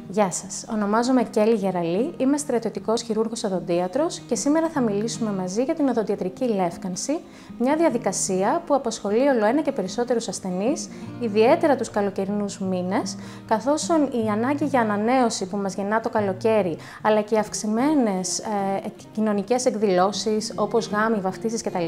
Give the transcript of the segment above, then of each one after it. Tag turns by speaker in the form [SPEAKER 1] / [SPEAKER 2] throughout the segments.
[SPEAKER 1] Γεια σας, ονομάζομαι Κέλλη Γεραλή, είμαι στρατιωτικός χειρούργος οδοντίατρος και σήμερα θα μιλήσουμε μαζί για την οδοντιατρική λεύκανση, μια διαδικασία που απασχολεί ολοένα και περισσότερους ασθενείς, ιδιαίτερα τους καλοκαιρινούς μήνες, καθώς η ανάγκη για ανανέωση που μας γεννά το καλοκαίρι, αλλά και οι αυξημένες κοινωνικές εκδηλώσεις όπως γάμοι, βαφτίσεις κτλ.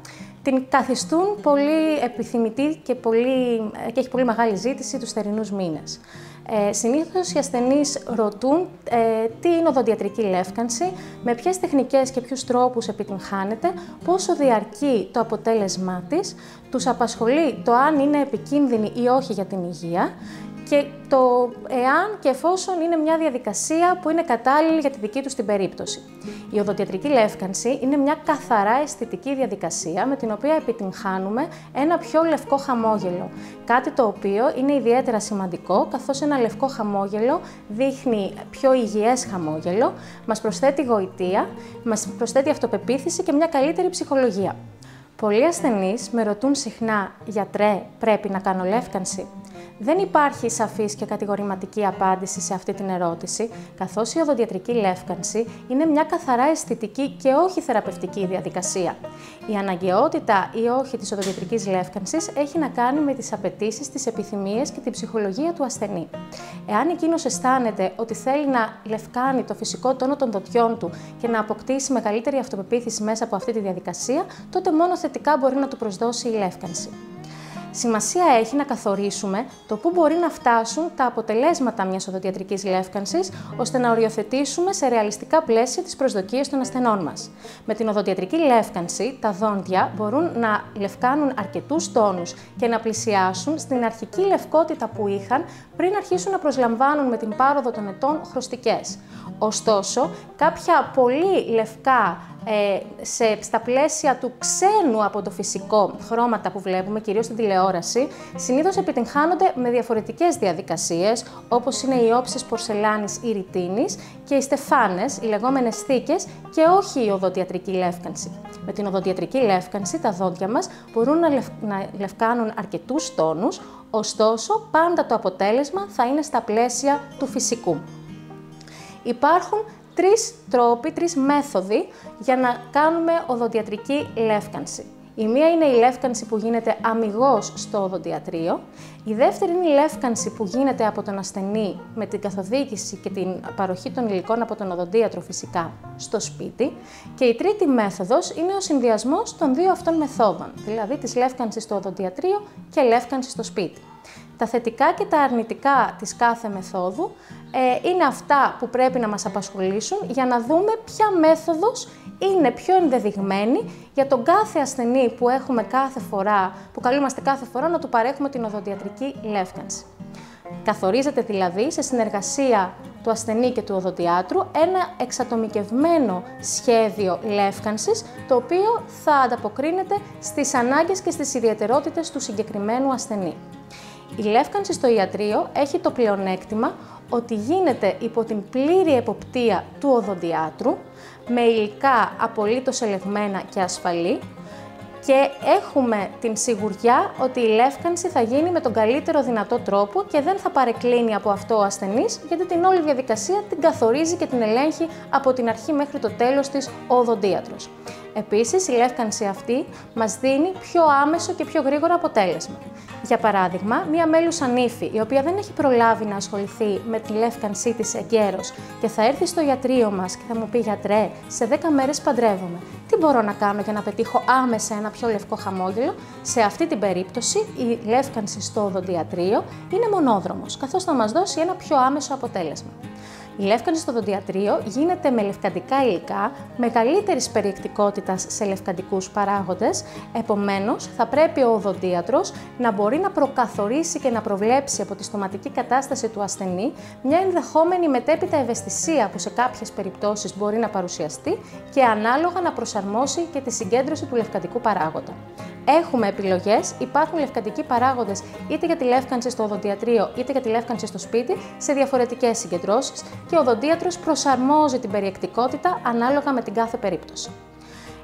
[SPEAKER 1] Την καθιστούν πολύ επιθυμητή και έχει πολύ μεγάλη ζήτηση τους θερινούς μήνες. Συνήθως οι ασθενείς ρωτούν τι είναι οδοντιατρική λεύκανση, με ποιες τεχνικές και ποιους τρόπους επιτυγχάνεται, πόσο διαρκεί το αποτέλεσμά της, τους απασχολεί το αν είναι επικίνδυνη ή όχι για την υγεία και το εάν και εφόσον είναι μια διαδικασία που είναι κατάλληλη για τη δική τους την περίπτωση. Η οδοντιατρική λεύκανση είναι μια καθαρά αισθητική διαδικασία με την οποία επιτυγχάνουμε ένα πιο λευκό χαμόγελο. Κάτι το οποίο είναι ιδιαίτερα σημαντικό, καθώς ένα λευκό χαμόγελο δείχνει πιο υγιές χαμόγελο, μας προσθέτει γοητεία, μας προσθέτει αυτοπεποίθηση και μια καλύτερη ψυχολογία. Πολλοί ασθενείς με ρωτούν συχνά «Γιατρέ, πρέπει να κάνω λεύκανση?» Δεν υπάρχει σαφής και κατηγορηματική απάντηση σε αυτή την ερώτηση, καθώς η οδοντιατρική λεύκανση είναι μια καθαρά αισθητική και όχι θεραπευτική διαδικασία. Η αναγκαιότητα ή όχι της οδοντιατρικής λεύκανσης έχει να κάνει με τις απαιτήσεις, τις επιθυμίες και την ψυχολογία του ασθενή. Εάν εκείνος αισθάνεται ότι θέλει να λευκάνει το φυσικό τόνο των δοντιών του και να αποκτήσει μεγαλύτερη αυτοπεποίθηση μέσα από αυτή τη διαδικασία, τότε μόνο θετικά μπορεί να του προσδώσει η λεύκανση. Σημασία έχει να καθορίσουμε το πού μπορεί να φτάσουν τα αποτελέσματα μιας οδοντιατρικής λεύκανσης, ώστε να οριοθετήσουμε σε ρεαλιστικά πλαίσια τις προσδοκίες των ασθενών μας. Με την οδοντιατρική λεύκανση, τα δόντια μπορούν να λευκάνουν αρκετούς τόνους και να πλησιάσουν στην αρχική λευκότητα που είχαν πριν αρχίσουν να προσλαμβάνουν με την πάροδο των ετών χρωστικές. Ωστόσο, κάποια πολύ λευκά στα πλαίσια του ξένου από το φυσικό χρώματα που βλέπουμε, κυρίως στην τηλεόραση, συνήθως επιτυγχάνονται με διαφορετικές διαδικασίες, όπως είναι οι όψεις πορσελάνης ή ρητίνης και οι στεφάνες, οι λεγόμενες θήκες, και όχι η οδοντιατρική λεύκανση. Με την οδοντιατρική λεύκανση, τα δόντια μας μπορούν να λευκάνουν αρκετούς τόνους, ωστόσο, πάντα το αποτέλεσμα θα είναι στα πλαίσια του φυσικού. Υπάρχουν τρεις τρόποι, τρεις μέθοδοι για να κάνουμε οδοντιατρική λεύκανση. Η μία είναι η λεύκανση που γίνεται αμιγώς στο οδοντιατρίο. Η δεύτερη είναι η λεύκανση που γίνεται από τον ασθενή με την καθοδήγηση και την παροχή των υλικών από τον οδοντίατρο φυσικά στο σπίτι. Και η τρίτη μέθοδος είναι ο συνδυασμός των δύο αυτών μεθόδων, δηλαδή της λεύκανσης στο οδοντιατρίο και λεύκανσης στο σπίτι. Τα θετικά και τα αρνητικά της κάθε μεθόδου είναι αυτά που πρέπει να μας απασχολήσουν για να δούμε ποια μέθοδος είναι πιο ενδεδειγμένη για τον κάθε ασθενή που έχουμε που καλούμαστε κάθε φορά να του παρέχουμε την οδοντιατρική λεύκανση. Καθορίζεται δηλαδή σε συνεργασία του ασθενή και του οδοντιάτρου ένα εξατομικευμένο σχέδιο λεύκανσης, το οποίο θα ανταποκρίνεται στις ανάγκες και στις ιδιαιτερότητες του συγκεκριμένου ασθενή. Η λεύκανση στο ιατρείο έχει το πλεονέκτημα ότι γίνεται υπό την πλήρη εποπτεία του οδοντιάτρου, με υλικά απολύτως ελεγμένα και ασφαλή, και έχουμε την σιγουριά ότι η λεύκανση θα γίνει με τον καλύτερο δυνατό τρόπο και δεν θα παρεκκλίνει από αυτό ο ασθενής, γιατί την όλη διαδικασία την καθορίζει και την ελέγχει από την αρχή μέχρι το τέλος της ο οδοντίατρος. Επίσης, η λεύκανση αυτή μας δίνει πιο άμεσο και πιο γρήγορο αποτέλεσμα. Για παράδειγμα, μία μέλουσα νύφη, η οποία δεν έχει προλάβει να ασχοληθεί με τη λεύκανσή της εγκαίρως και θα έρθει στο ιατρείο μας και θα μου πει «Γιατρέ, σε 10 μέρες παντρεύομαι. Τι μπορώ να κάνω για να πετύχω άμεσα ένα πιο λευκό χαμόγελο?» Σε αυτή την περίπτωση, η λεύκανση στο οδοντιατρίο είναι μονόδρομος, καθώς θα μας δώσει ένα πιο άμεσο αποτέλεσμα. Η λεύκανση στο οδοντιατρίο γίνεται με λευκαντικά υλικά μεγαλύτερης περιεκτικότητας σε λευκαντικούς παράγοντες, επομένως θα πρέπει ο οδοντίατρος να μπορεί να προκαθορίσει και να προβλέψει από τη στοματική κατάσταση του ασθενή μια ενδεχόμενη μετέπειτα ευαισθησία που σε κάποιες περιπτώσεις μπορεί να παρουσιαστεί και ανάλογα να προσαρμόσει και τη συγκέντρωση του λευκαντικού παράγοντα. Έχουμε επιλογές, υπάρχουν λευκαντικοί παράγοντες είτε για τη λεύκανση στο οδοντιατρίο είτε για τη λεύκανση στο σπίτι σε διαφορετικές συγκεντρώσεις και ο οδοντίατρος προσαρμόζει την περιεκτικότητα ανάλογα με την κάθε περίπτωση.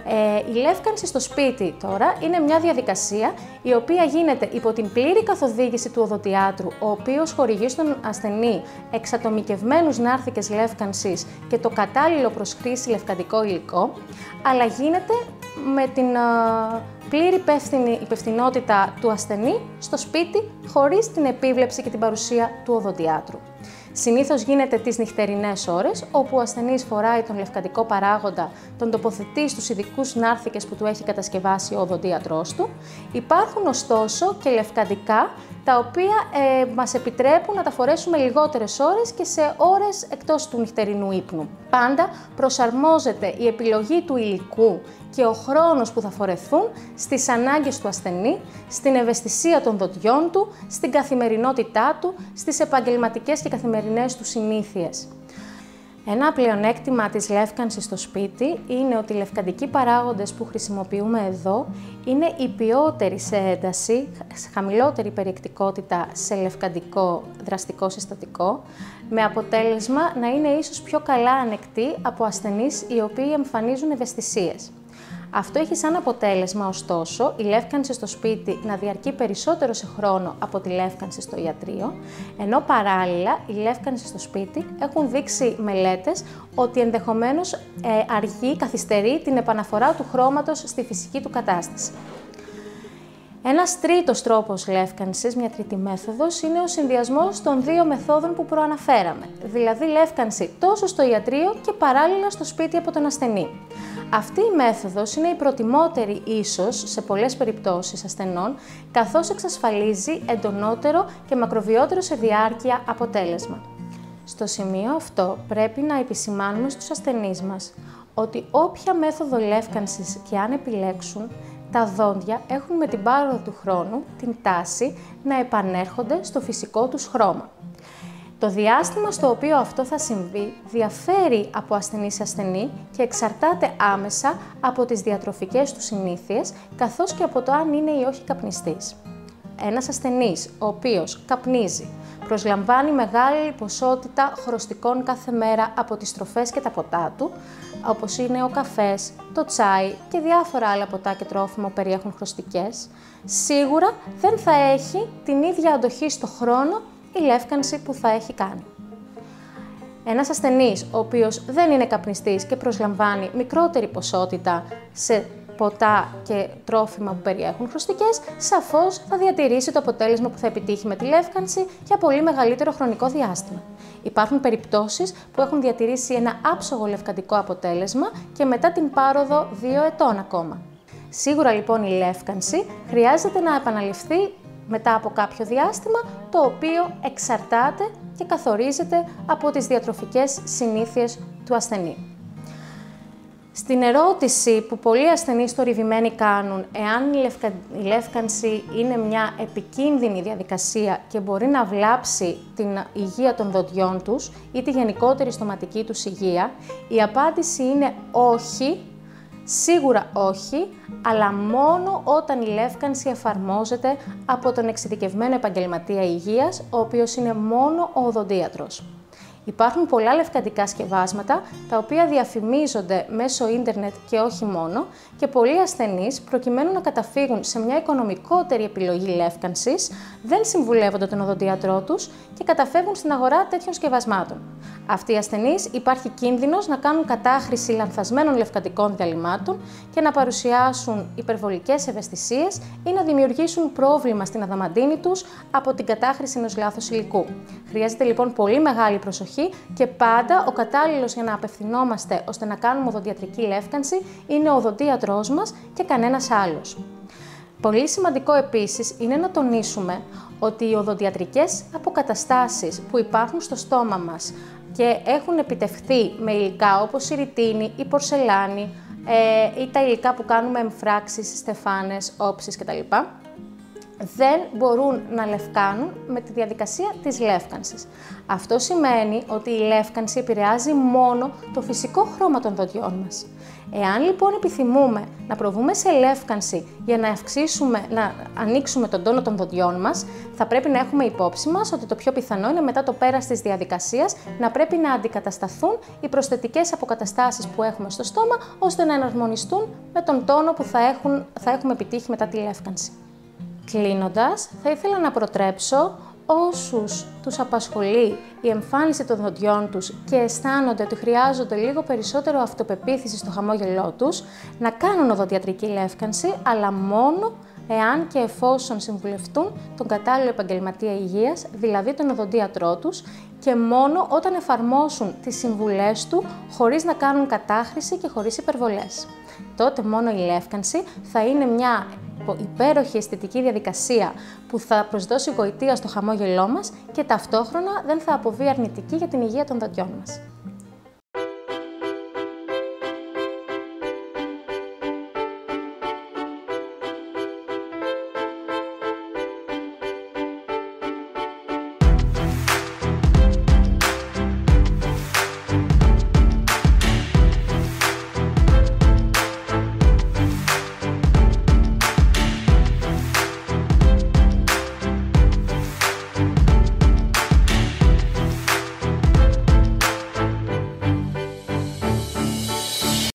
[SPEAKER 1] Η λεύκανση στο σπίτι τώρα είναι μια διαδικασία η οποία γίνεται υπό την πλήρη καθοδήγηση του οδοντιάτρου, ο οποίος χορηγεί στον ασθενή εξατομικευμένους νάρθηκες λεύκανσης και το κατάλληλο προς χρήση λευκαντικό υλικό, αλλά γίνεται με την πλήρη υπευθυνότητα του ασθενή στο σπίτι, χωρίς την επίβλεψη και την παρουσία του οδοντιάτρου. Συνήθως γίνεται τις νυχτερινές ώρες, όπου ο ασθενής φοράει τον λευκαντικό παράγοντα, τον τοποθετεί στους ειδικούς νάρθηκες που του έχει κατασκευάσει ο οδοντίατρός του. Υπάρχουν ωστόσο και λευκαντικά, τα οποία μας επιτρέπουν να τα φορέσουμε λιγότερες ώρες και σε ώρες εκτός του νυχτερινού ύπνου. Πάντα προσαρμόζεται η επιλογή του υλικού και ο χρόνος που θα φορεθούν στις ανάγκες του ασθενή, στην ευαισθησία των δοντιών του, στην καθημερινότητά του, στις επαγγελματικές και καθημερινές του συνήθειες. Ένα πλεονέκτημα της λεύκανσης στο σπίτι είναι ότι οι λευκαντικοί παράγοντες που χρησιμοποιούμε εδώ είναι υπιότεροι σε ένταση, χαμηλότερη περιεκτικότητα σε λευκαντικό δραστικό συστατικό, με αποτέλεσμα να είναι ίσως πιο καλά ανεκτοί από ασθενείς οι οποίοι εμφανίζουν ευαισθησίες. Αυτό έχει σαν αποτέλεσμα, ωστόσο, η λεύκανση στο σπίτι να διαρκεί περισσότερο σε χρόνο από τη λεύκανση στο ιατρείο, ενώ παράλληλα η λεύκανση στο σπίτι έχουν δείξει μελέτες ότι ενδεχομένως καθυστερεί την επαναφορά του χρώματος στη φυσική του κατάσταση. Ένας τρίτος τρόπος λεύκανσης, μια τρίτη μέθοδος, είναι ο συνδυασμός των δύο μεθόδων που προαναφέραμε, δηλαδή λεύκανση τόσο στο ιατρείο και παράλληλα στο σπίτι από τον ασθενή. Αυτή η μέθοδος είναι η προτιμότερη ίσως σε πολλές περιπτώσεις ασθενών, καθώς εξασφαλίζει εντονότερο και μακροβιότερο σε διάρκεια αποτέλεσμα. Στο σημείο αυτό πρέπει να επισημάνουμε στους ασθενείς μας ότι όποια μέθοδο λεύκανσης και αν επιλέξουν, τα δόντια έχουν με την πάροδο του χρόνου την τάση να επανέρχονται στο φυσικό τους χρώμα. Το διάστημα στο οποίο αυτό θα συμβεί διαφέρει από ασθενή σε ασθενή και εξαρτάται άμεσα από τις διατροφικές του συνήθειες, καθώς και από το αν είναι ή όχι καπνιστής. Ένας ασθενής, ο οποίος καπνίζει, προσλαμβάνει μεγάλη ποσότητα χρωστικών κάθε μέρα από τις τροφές και τα ποτά του, όπως είναι ο καφές, το τσάι και διάφορα άλλα ποτά και τρόφιμα που περιέχουν χρωστικές, σίγουρα δεν θα έχει την ίδια αντοχή στο χρόνο η λεύκανση που θα έχει κάνει. Ένας ασθενής, ο οποίος δεν είναι καπνιστής και προσλαμβάνει μικρότερη ποσότητα σε ποτά και τρόφιμα που περιέχουν χρωστικές, σαφώς θα διατηρήσει το αποτέλεσμα που θα επιτύχει με τη λεύκανση για πολύ μεγαλύτερο χρονικό διάστημα. Υπάρχουν περιπτώσεις που έχουν διατηρήσει ένα άψογο λευκαντικό αποτέλεσμα και μετά την πάροδο 2 ετών ακόμα. Σίγουρα λοιπόν η λεύκανση χρειάζεται να επαναληφθεί μετά από κάποιο διάστημα, το οποίο εξαρτάται και καθορίζεται από τις διατροφικές συνήθειες του ασθενή. Στην ερώτηση που πολλοί ασθενείς θορυβημένοι κάνουν, εάν η λεύκανση είναι μια επικίνδυνη διαδικασία και μπορεί να βλάψει την υγεία των δοντιών τους ή τη γενικότερη στοματική τους υγεία, η απάντηση είναι όχι, σίγουρα όχι, αλλά μόνο όταν η λεύκανση εφαρμόζεται από τον εξειδικευμένο επαγγελματία υγείας, ο οποίος είναι μόνο ο οδοντίατρος. Υπάρχουν πολλά λευκαντικά σκευάσματα, τα οποία διαφημίζονται μέσω ίντερνετ και όχι μόνο, και πολλοί ασθενείς, προκειμένου να καταφύγουν σε μια οικονομικότερη επιλογή λεύκανσης, δεν συμβουλεύονται τον οδοντίατρό τους και καταφεύγουν στην αγορά τέτοιων σκευασμάτων. Αυτοί οι ασθενείς υπάρχει κίνδυνος να κάνουν κατάχρηση λανθασμένων λευκαντικών διαλυμάτων και να παρουσιάσουν υπερβολικές ευαισθησίες ή να δημιουργήσουν πρόβλημα στην αδαμαντίνη τους από την κατάχρηση ενός λάθος υλικού. Χρειάζεται λοιπόν πολύ μεγάλη προσοχή και πάντα ο κατάλληλος για να απευθυνόμαστε ώστε να κάνουμε οδοντιατρική λεύκανση είναι ο οδοντίατρός μας και κανένας άλλος. Πολύ σημαντικό επίσης είναι να τονίσουμε ότι οι οδοντιατρικές αποκαταστάσεις που υπάρχουν στο στόμα μας και έχουν επιτευχθεί με υλικά όπως η ρητίνη, η πορσελάνη ή τα υλικά που κάνουμε εμφράξεις, στεφάνες, όψεις κτλ. δεν μπορούν να λευκάνουν με τη διαδικασία της λεύκανσης. Αυτό σημαίνει ότι η λεύκανση επηρεάζει μόνο το φυσικό χρώμα των δοντιών μας. Εάν λοιπόν επιθυμούμε να προβούμε σε λεύκανση για να ανοίξουμε τον τόνο των δοντιών μας, θα πρέπει να έχουμε υπόψη μας ότι το πιο πιθανό είναι μετά το πέρας της διαδικασίας να πρέπει να αντικατασταθούν οι προσθετικές αποκαταστάσεις που έχουμε στο στόμα, ώστε να εναρμονιστούν με τον τόνο που θα έχουμε επιτύχει μετά τη λεύκανση. Κλείνοντας, θα ήθελα να προτρέψω όσους τους απασχολεί η εμφάνιση των δοντιών τους και αισθάνονται ότι χρειάζονται λίγο περισσότερο αυτοπεποίθηση στο χαμόγελό τους, να κάνουν οδοντιατρική λεύκανση, αλλά μόνο εάν και εφόσον συμβουλευτούν τον κατάλληλο επαγγελματία υγείας, δηλαδή τον οδοντίατρό τους, και μόνο όταν εφαρμόσουν τις συμβουλές του χωρίς να κάνουν κατάχρηση και χωρίς υπερβολές. Τότε μόνο η λεύκανση θα είναι μια υπέροχη αισθητική διαδικασία που θα προσδώσει γοητεία στο χαμόγελό μας και ταυτόχρονα δεν θα αποβεί αρνητική για την υγεία των δοντιών μας.